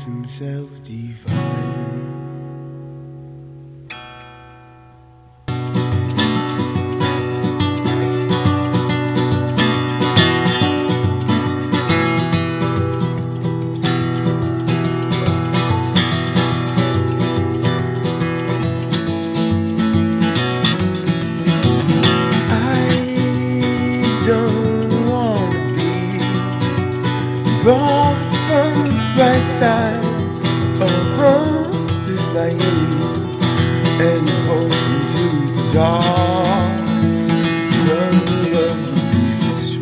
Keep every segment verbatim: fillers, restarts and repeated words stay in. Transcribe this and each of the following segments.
himself divine. Don't wanna be brought from the bright side of this light and forced into the dark side of the beast.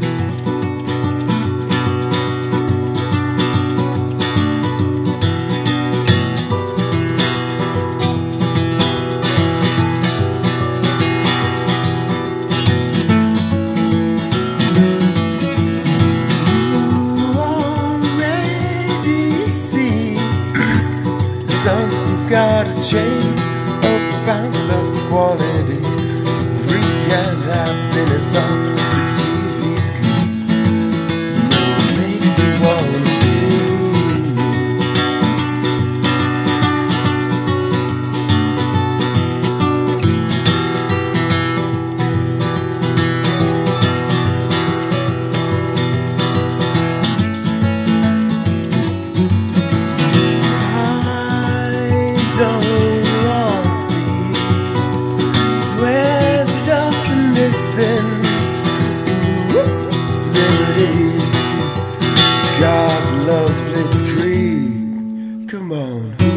Something's gotta change about the quality of free and happiness on the T V screen. No, it makes you wanna scream. Don't want to be swept up in this sin. Liberty, God loves blitzkrieg. Come on.